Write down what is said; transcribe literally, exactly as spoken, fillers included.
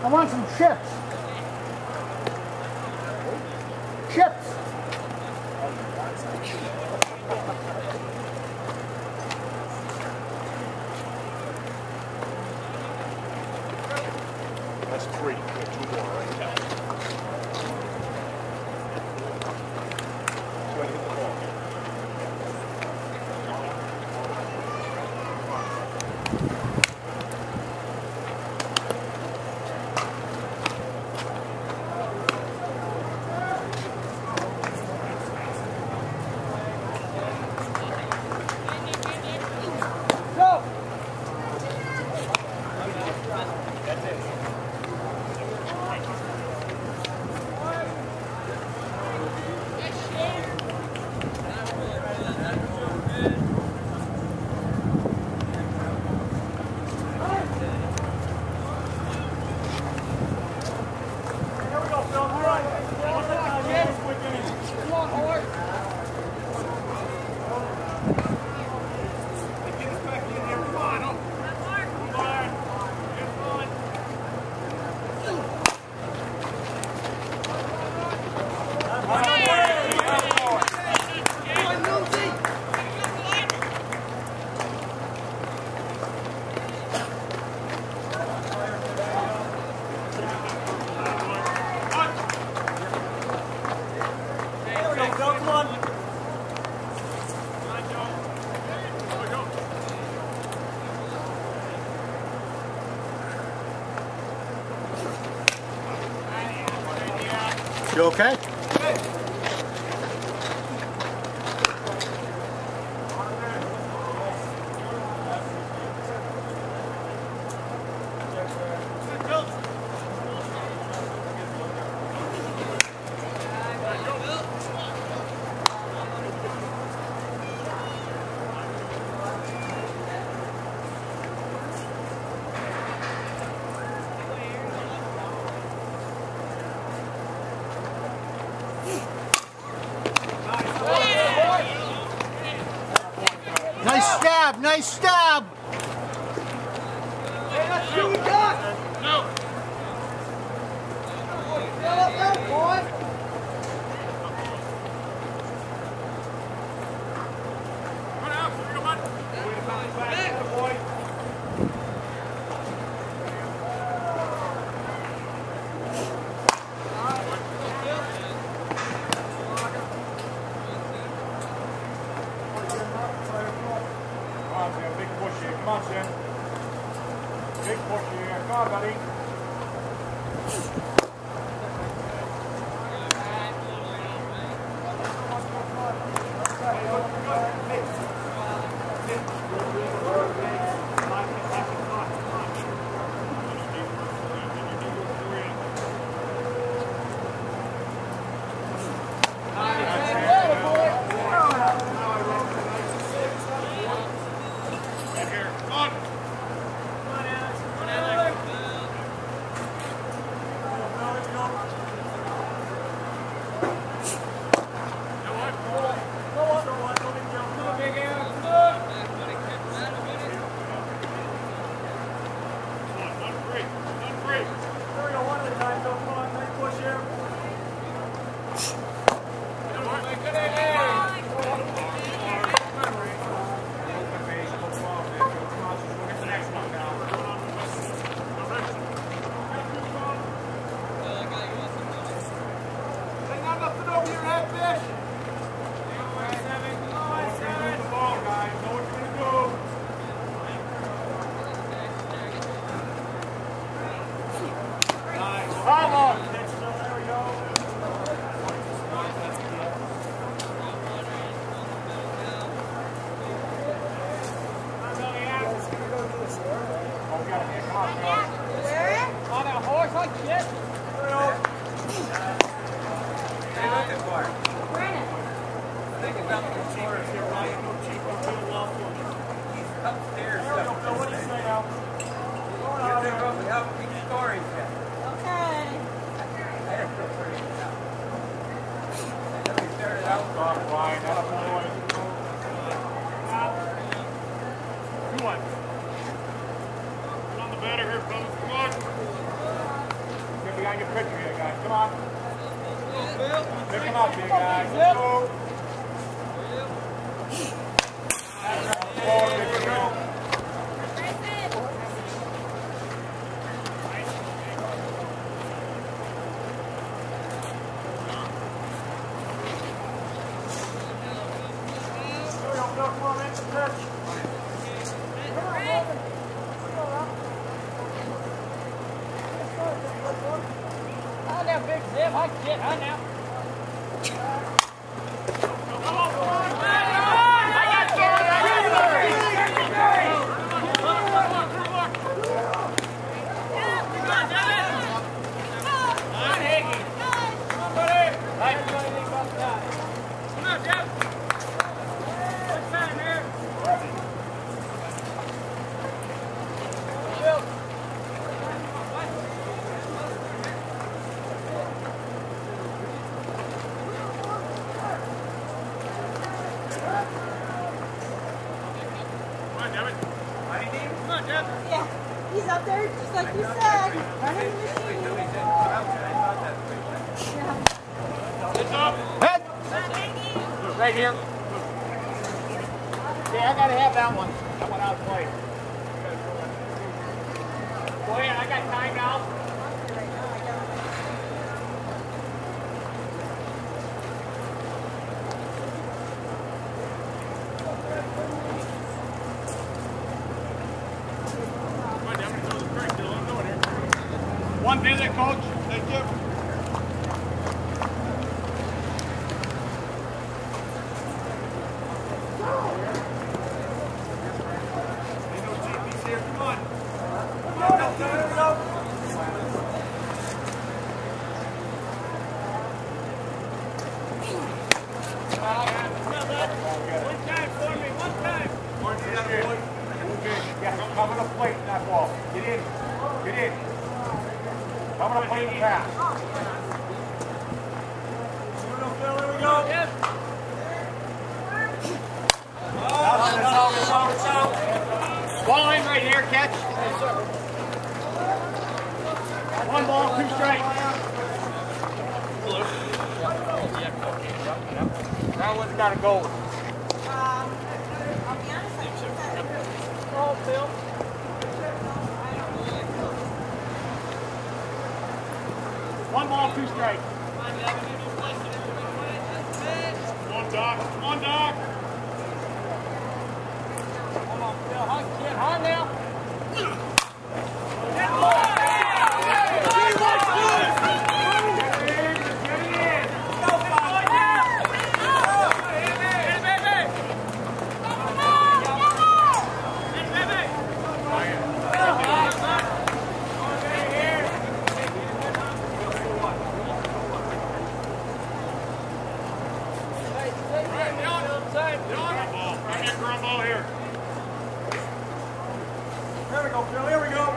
I want some chips. Chips. That's three. Two more right now. Go ahead and hit the ball. You okay? Nice stab, nice stab. Hey, that's what you got. No. Fill up that, boy. Run out. Here you go, bud. Way to bounce back, boy. Big push here. Come on, Sam. Big push here. Come on, buddy. Get on the batter here, fellas. Come on. take a picture here, guys. Come on. Pick him up here, guys. Let's go. That's right. Forward, here we go. Come on, man. Touch. On now, big Zip. I get on now. Yeah, he's up there just like you said. Running the machine. Head. Right here. Yeah, I gotta have that one. That one out of play. Go ahead, I got time now. One visit, coach. Thank you. Ain't no G Ps here. Come on. Go, go, go, go. One time for me. One time. One time, boy. Okay. Yeah, cover the plate in that ball. Get in. Get in. I'm going to play the pass. Here we go, Phil. Here we go. Yes. Oh, it's out, it's out, it's out. Ball in right here, catch. One ball, two strikes. That one's got to go. Um, I'll be honest, I think that. Oh, Phil. One ball, two strikes. Come on, Doc. Come on, Doc. Come on, Phil. Hug, get hard now. Here we go, Phil. Here we go.